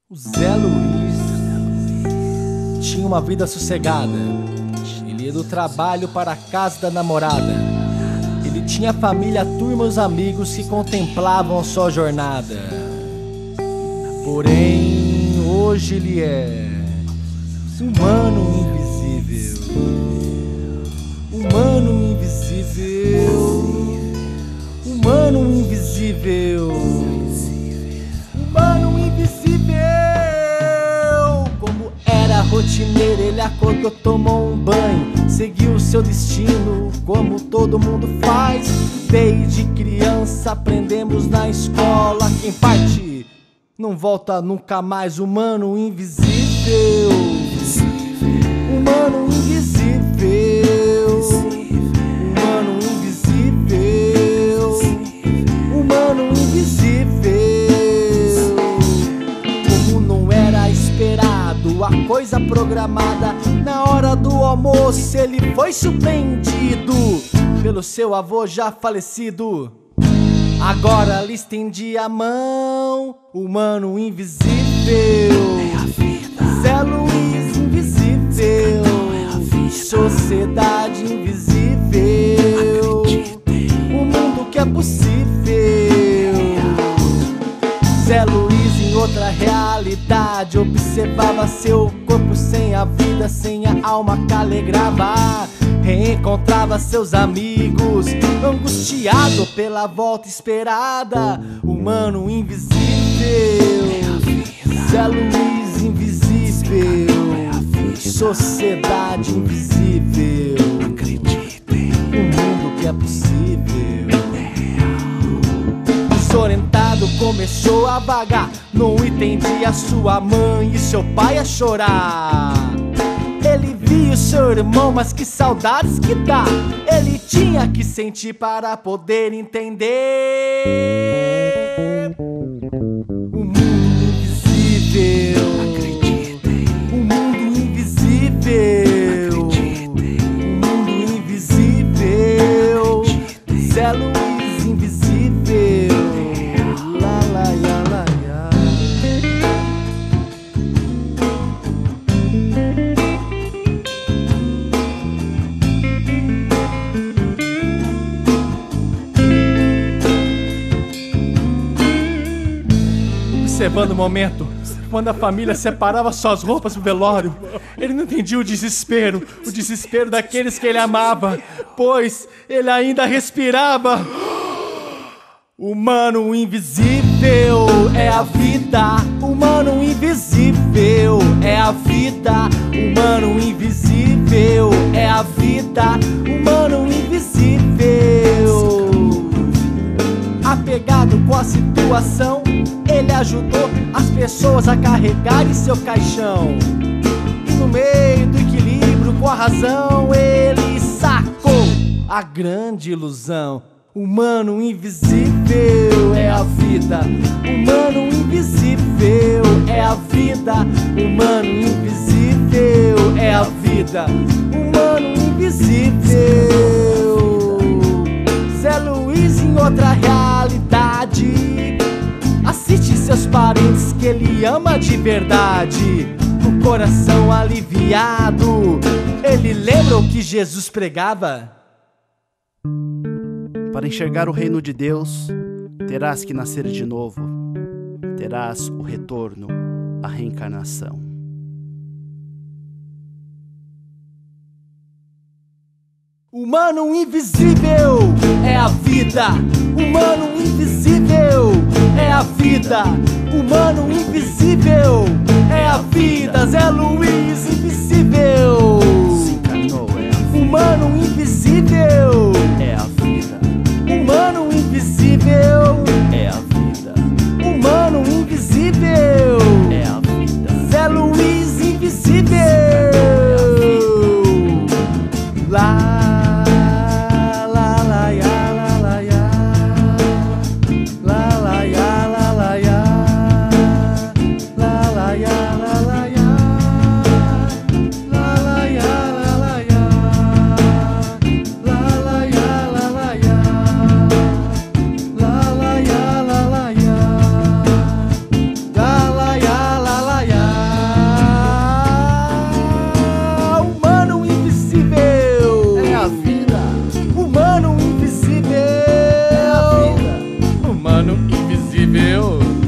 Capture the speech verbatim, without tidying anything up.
O Zé Luiz tinha uma vida sossegada. Ele ia do trabalho para a casa da namorada. Ele tinha família, turma, os amigos que contemplavam sua jornada. Porém, hoje ele é humano invisível. Humano invisível. Humano invisível. Humano invisível. Como era rotineiro, ele acordou, tomou um banho, seguiu seu destino, como todo mundo faz. Desde criança aprendemos na escola: quem parte não volta nunca mais. Humano invisível. Humano invisível. Humano invisível. Humano invisível. Como não era esperado, a coisa programada, na hora do almoço ele foi surpreendido pelo seu avô já falecido. Agora lhe estendi a mão. Humano invisível. É a vida. Zé Luiz invisível. É a vida. Sociedade invisível. O mundo que é possível. Zé Luiz em outra realidade observava seu corpo sem a vida, sem a alma caligrava. Reencontrava seus amigos, angustiado pela volta esperada. Humano invisível. Zé Luiz invisível. Sociedade invisível. Acreditem, um mundo que é possível. Desorientado começou a vagar, não entendia sua mãe e seu pai a chorar. Ele via o seu irmão, mas que saudades que dá. Ele tinha que sentir para poder entender. O mundo invisível. Acreditem. O mundo invisível. Acreditem. O mundo invisível. Acreditem. Zé Luiz invisível. Lá, lá, lá, lá, lá. Observando o momento, quando a família separava suas roupas pro velório, ele não entendia o desespero, o desespero daqueles que ele amava, pois ele ainda respirava. Humano invisível é a vida. Humano invisível é a vida. Humano invisível é a vida. Humano invisível. Apegado com a situação, ele ajudou as pessoas a carregarem seu caixão. E no meio do equilíbrio com a razão, ele sacou a grande ilusão. Humano invisível é a vida. Humano invisível é a vida. Humano invisível é a vida. Humano invisível. Zé Luiz em outra realidade assiste seus parentes que ele ama de verdade. O coração aliviado, ele lembra o que Jesus pregava. Para enxergar o reino de Deus, terás que nascer de novo. Terás o retorno, a reencarnação. Humano invisível é a vida. Humano invisível é a vida. Humano invisível é a vida. Zé Luiz invisível se encarnou, é a vida. Humano invisível é a vida. Humano invisível é a vida. Humano invisível é a vida. Zé Luiz invisível. Lá. La la viveu.